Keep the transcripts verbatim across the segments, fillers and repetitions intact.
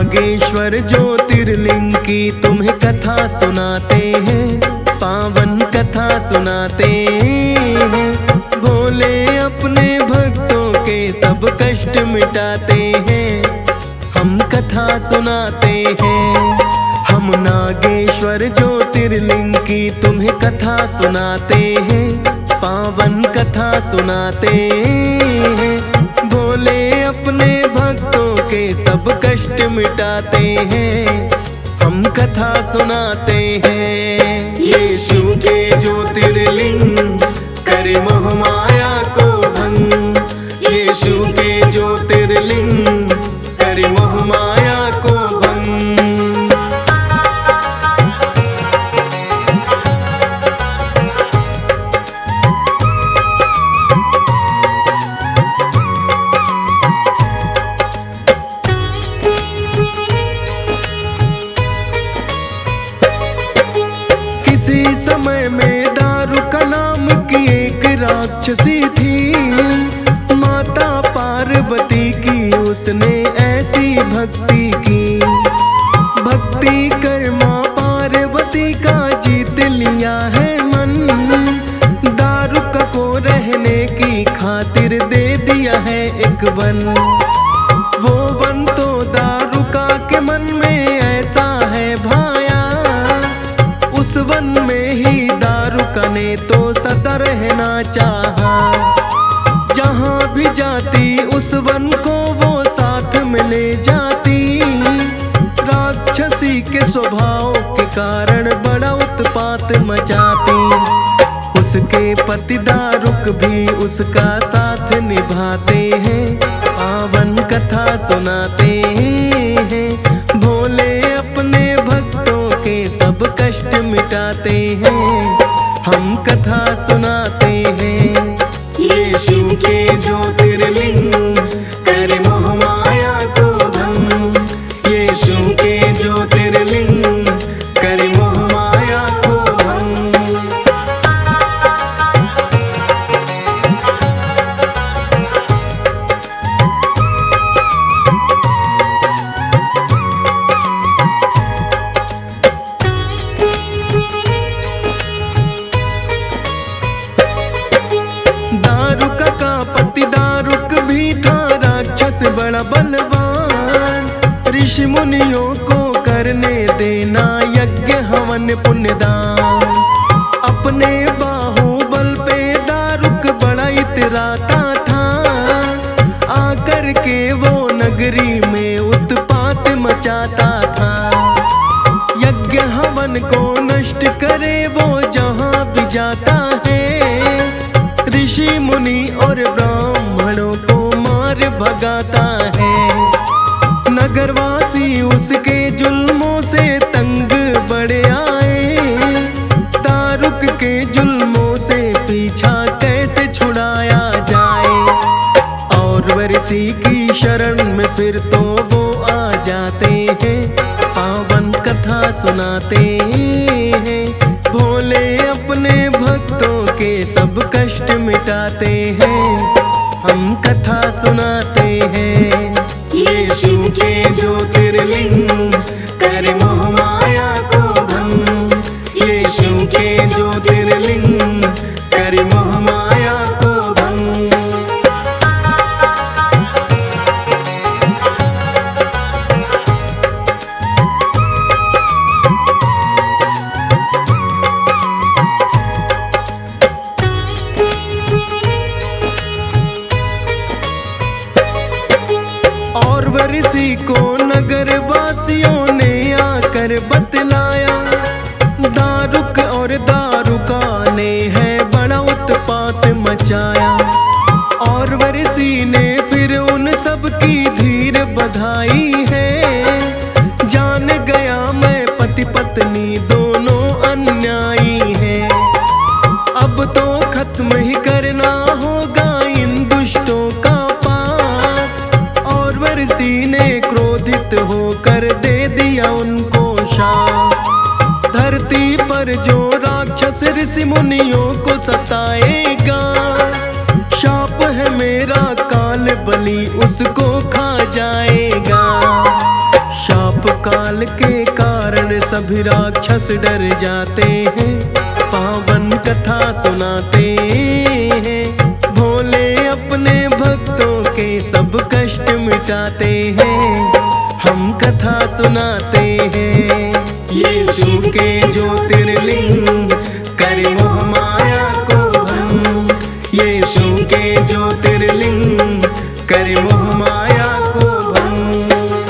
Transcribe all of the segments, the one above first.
नागेश्वर ज्योतिर्लिंग की तुम्हें कथा सुनाते हैं, पावन कथा सुनाते हैं। भोले अपने भक्तों के सब कष्ट मिटाते हैं, हम कथा सुनाते हैं। हम नागेश्वर ज्योतिर्लिंग की तुम्हें कथा सुनाते हैं, पावन कथा सुनाते हैं। भोले अपने भक्तों के सब कष्ट मिटाते हैं, हम कथा सुनाते हैं। ये शिव के ज्योतिर्लिंग करे मोह माया को भंग, ये शिव के ज्योतिर्लिंग करे मोह माया को भंग। किसी समय में दारू का नाम की एक राक्षसी थी, माता पार्वती की उसने ऐसी भक्ति की। भक्ति कर माँ पार्वती का जीत लिया है मन, दारू का को रहने की खातिर दे दिया है एक वन। वो वन तो दारू का के मन में ऐसा है भाया, उस वन में ही दारू का ने तो सदा रहना चाहा। जहाँ भी जाती उस वन को वो साथ में ले जाती, राक्षसी के स्वभाव के कारण बड़ा उत्पात मचाती। उसके पति दारुक भी उसका साथ निभाते हैं, पावन कथा सुनाते हैं। भोले अपने भक्तों के सब कष्ट मिटाते हैं, हम कथा सुनाते हैं। ये शिव के ज्योतिर्लिंग करे मोह माया को भंग, ये शिव के ज्योतिर्लिंग करे मोह माया को भंग। दारुक का पति दारुक भी था राक्षस बड़ा बलवान, ऋषि मुनियों को करने देना यज्ञ हवन पुण्यदान। अपने बाहुबल पे दारुक बड़ा इतराता था, आकर के वो नगरी में उत्पात मचाता था। यज्ञ हवन को नष्ट करे वो जहाँ भी जाता है, ऋषि मुनि और ब्राह्मणों को मार भगाता है। नगरवासी उसके जुल्मों से तंग बड़े आए, दारुक के जुल्मों से पीछा कैसे छुड़ाया जाए। और वर्षी की शरण में फिर तो वो आ जाते हैं, पावन कथा सुनाते हैं। भोले अपने भक्तों के सब कष्ट मिटाते हैं, हम कथा सुनाते हैं। ये शिव के ज्योतिर्लिंग करे मोह माया को भंग, ये शिव के ज्योतिर्लिंग करे मोह माया को भंग। और वर्षी को नगर वासियों ने आकर बतलाया, दारुक और दारुका ने है बड़ा उत्पात मचाया। और वर्षी ने फिर उन सब की धीर बधाई है, जान गया मैं पति पत्नी दोनों अन्यायी हैं। अब तो खत्म ही करना होगा इन दुष्टों का पाप। और वर्षी ने क्रोधित होकर दे दिया उनको शाप। धरती पर जो राक्षस ऋषि मुनियों को सताएगा, शाप है मेरा काल बलि उसको खा जाएगा। शाप काल के कारण सभी राक्षस डर जाते हैं। पावन कथा सुनाते हैं, भोले अपने भक्तों के सब कष्ट मिटाते हैं। हम कथा सुनाते हैं, ये शिव के ज्योतिर्लिंग करे मोह माया को भंग। ये शिव के ज्योतिर्लिंग करे मोह माया को भंग।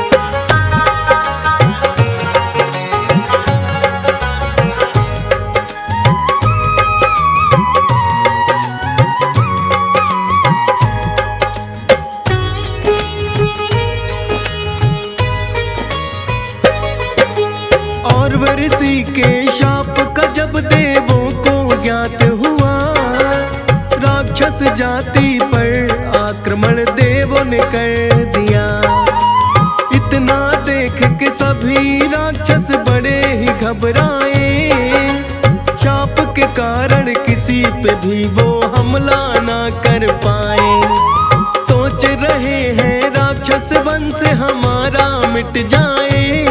और ऋषि के शाप का जब देवों को ज्ञात हुआ, राक्षस जाति पर आक्रमण देवों ने कर दिया। इतना देख के सभी राक्षस बड़े ही घबराए। शाप के कारण किसी पे भी वो हमला ना कर पाए। सोच रहे हैं राक्षस वंश हमारा मिट जाए।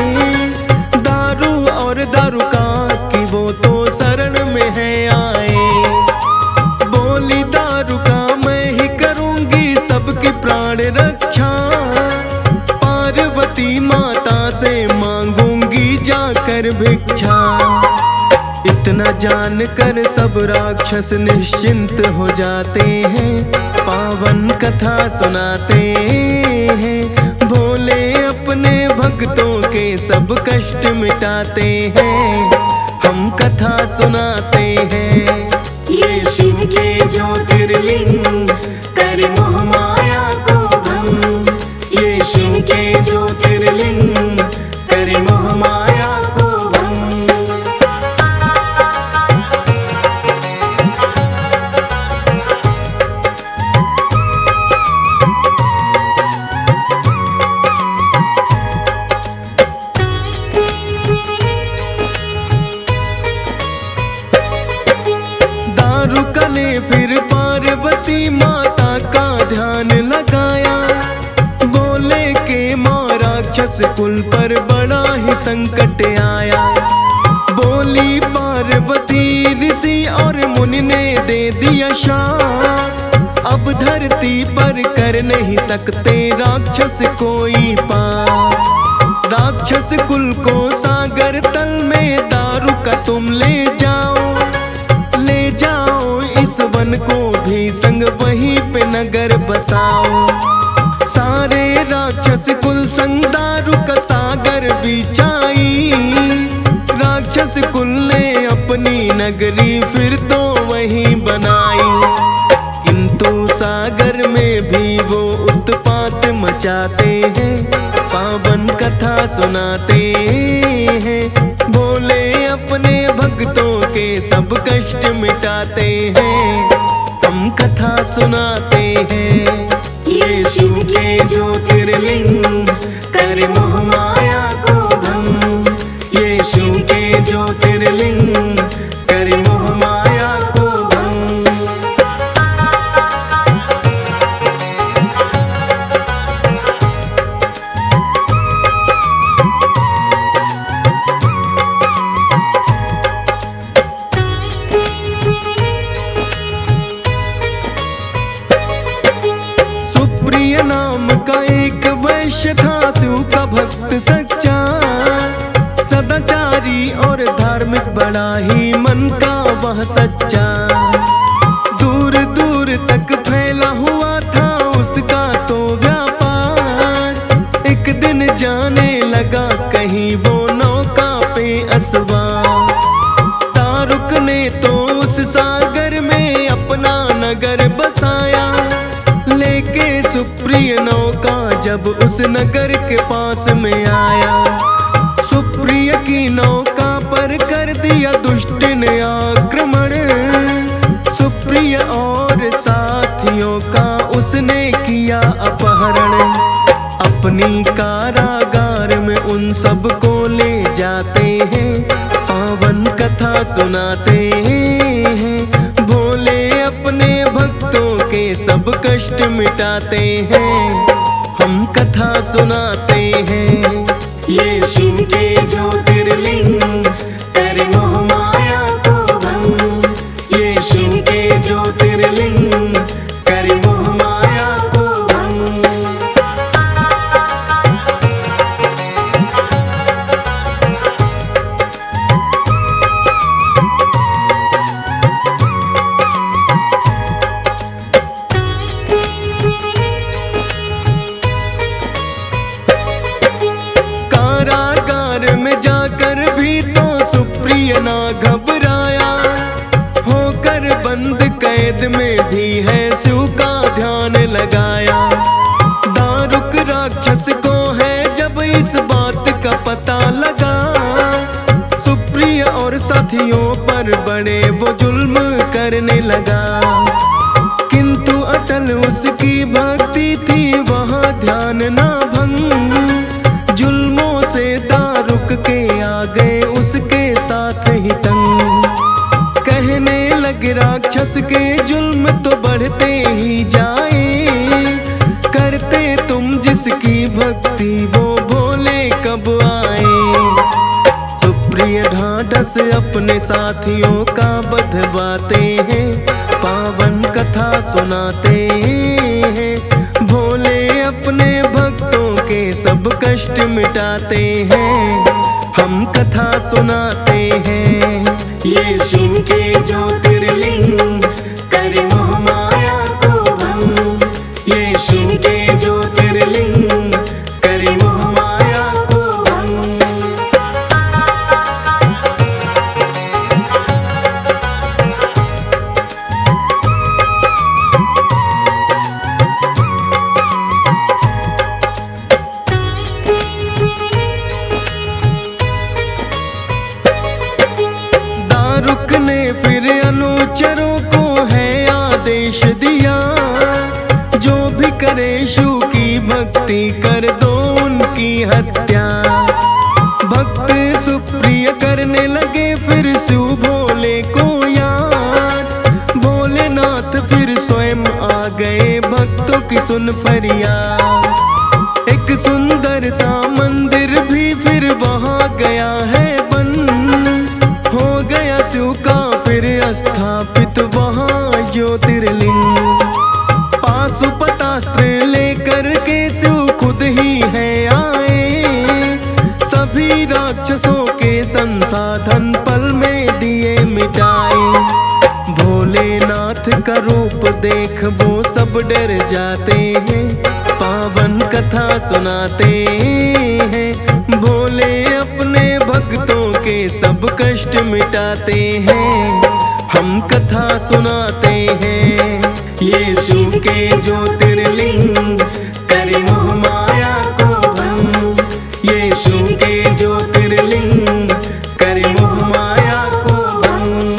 और दारुका की वो तो शरण में है आए। बोली दारुका मैं ही करूंगी सबकी प्राण रक्षा। पार्वती माता से मांगूंगी जाकर भिक्षा। इतना जानकर सब राक्षस निश्चिंत हो जाते हैं। पावन कथा सुनाते हैं, भोले अपने भक्तों के सब कष्ट मिटाते हैं। हम कथा सुनाते हैं, ये शिव के ज्योतिर्लिंग करे मोह माया को भंग। ये शिव के ज्योतिर्लिंग करे मोह माया को भंग। दारुका ने फिर पार्वती माता का ध्यान लगाया। बोले के माँ राक्षस कुल पर बड़ा ही संकट आया। बोली पार्वती ऋषि और मुनि ने दे दिया शाप। अब धरती पर कर नहीं सकते राक्षस कोई पाप। राक्षस कुल को सागर तल में दारुका तुम ले जाओ। ले जाओ इस वन को भी संग वहीं पे नगर बसाओ। सारे राक्षस कुल संग दारुका सागर बिछाई। राक्षस कुल ने अपनी नगरी फिर तो वहीं बनाई। किंतु सागर में भी वो उत्पात मचाते हैं। पावन कथा सुनाते हैं, भोले अपने भक्तों के सब कष्ट मिटाते हैं। हम कथा सुनाते हैं, ये शिव के ज्योतिर्लिंग करे मोह माया को भंग। ये शिव के ज्योतिर्लिंग करे मोह माया को भंग। सुप्रिय नाम का एक वैश्य था, शिव का भक्त सच्चा। सदाचारी और धार्मिक बड़ा ही मन का वह सच्चा। दूर दूर तक फैला हुआ था उसका तो व्यापार। एक दिन जाने लगा कहीं वो नौका पे असवार। दारुक ने तो उस सागर में अपना नगर बसाया। लेके सुप्रिय नौका जब उस नगर के पास में आया। सुप्रिय की नौका पर कर दिया दुष्ट ने आक्रमण। सुप्रिय और साथियों का उसने किया अपहरण। अपनी कारागार में उन सब को ले जाते हैं। पावन कथा सुनाते हैं, भोले अपने भक्तों के सब कष्ट मिटाते हैं। हम कथा सुनाते हैं, ये शिव के ज्योतिर्लिंग करे मोह माया को भंग। ये शिव के ज्योतिर्लिंग करे मोह माया को भंग। कारागार में जाकर भी तो सुप्रिय ना घबराया, होकर बंद कैद में भी है शिव का ध्यान लगाया। दारुक राक्षस को है जब इस बात का पता लगा, सुप्रिय और साथियों पर बड़े वो जुल्म करने लगा। किंतु अटल उसकी भक्ति थी वहाँ ध्यान ना भंग। जुल्मों से दारुक के आ गए उसके साथ ही तंग। कहने लगे राक्षस के जुल्म तो बढ़ते ही जाए, करते तुम जिसकी भक्ति वो भोले कब आए। सुप्रिय ढाढ़स अपने साथियों का बधवाते हैं, पावन कथा सुनाते हैं। भोले अपने भक्तों के सब कष्ट मिटाते हैं, हम कथा सुनाते हैं। ये शिव के ज्योतिर्लिंग करे मोह माया को भंग। ये शिव के ज्योतिर्लिंग करे मोह माया को भंग। दारुक ने फिर अनुचरों को है आदेश दिया, जो भी करे शिव की भक्ति कर दो उनकी हत्या। भक्त सुप्रिय करने लगे फिर शिव भोले को याद। भोलेनाथ फिर स्वयं आ गए भक्तों की सुन फरियाद। एक सुंदर सा मंदिर भी फिर वहाँ गया है बन, हो गया शिव का फिर स्थापित वहाँ ज्योतिर्लिंग। पाशुपतास्त्र लेकर के शिव खुद ही है आए, सभी राक्षसों के संसाधन पल में दिए मिटाए। भोलेनाथ का रूप देख वो सब डर जाते हैं, पावन कथा सुनाते हैं। भोले अपने भक्तों के सब कष्ट मिटाते हैं, हम कथा सुनाते हैं। ये शिव के ज्योतिर्लिंग करे मोह माया को भंग। ये शिव के ज्योतिर्लिंग करे मोह माया को भंग।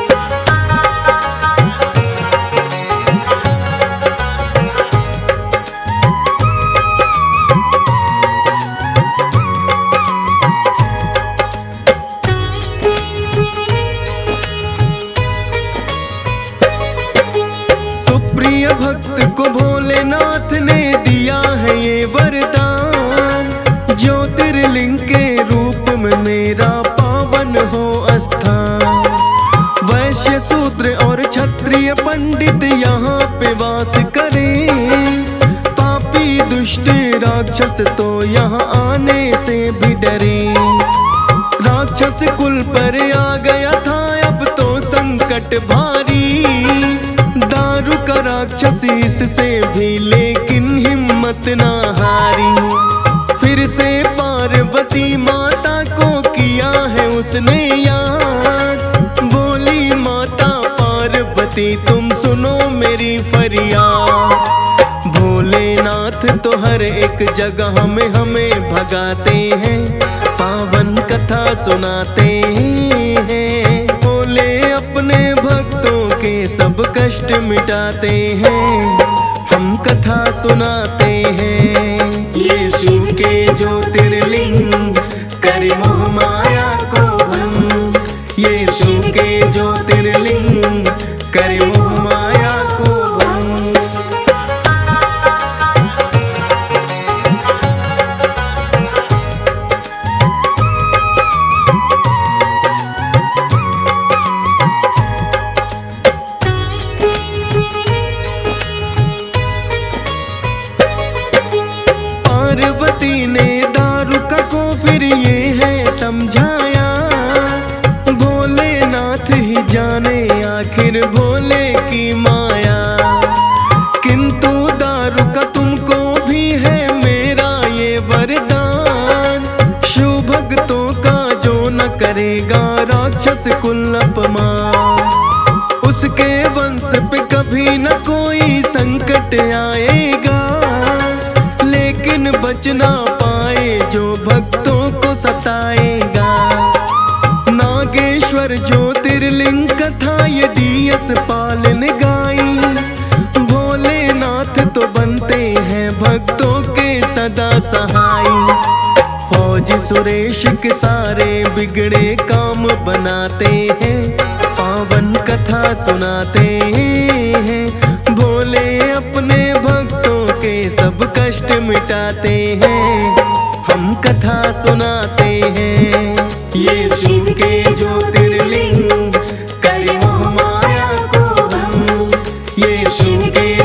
प्रिय भक्त को भोलेनाथ ने दिया है ये वरदान, ज्योतिर्लिंग के रूप में मेरा पावन हो स्थान। वैश्य शूद्र और क्षत्रिय पंडित यहाँ पे वास करें, पापी दुष्ट राक्षस तो यहाँ आने से भी डरे। राक्षस कुल पर आ गया था अब तो संकट भारी, दारुक राक्षस इससे भी लेकिन हिम्मत ना हारी। फिर से पार्वती माता को किया है उसने याद, बोली माता पार्वती तुम सुनो मेरी फरियाद। भोलेनाथ तो हर एक जगह में हमें भगाते हैं, पावन कथा सुनाते हैं। भोले अपने भक्तों के सब कष्ट मिटाते हैं, हम कथा सुनाते हैं। ये शिव के ज्योतिर्लिंग करे मोह माया को भंग। ये शिव के ज्योतिर्लिंग करे मोह माया को भंग। को फिर ये है समझाया, भोलेनाथ ही जाने आखिर भोले की माया। किंतु दारू का तुमको भी है मेरा ये वरदान, शिव भक्तों का जो न करेगा राक्षस कुल अपमान, उसके वंश पे कभी न कोई संकट आएगा, लेकिन बच ना पाए जो भक्तों को सताएगा। नागेश्वर ज्योतिर्लिंग कथा ये डी एस पाल ने गाई, भोलेनाथ तो बनते हैं भक्तों के सदा सहाय। फौजी सुरेश के सारे बिगड़े काम बनाते हैं, पावन कथा सुनाते हैं, भोले अपने भक्तों के सब कष्ट मिटाते हैं, हम कथा सुनाते हैं। ये शिव के ज्योतिर्लिंग करे मोह माया को भंग, ये शिव के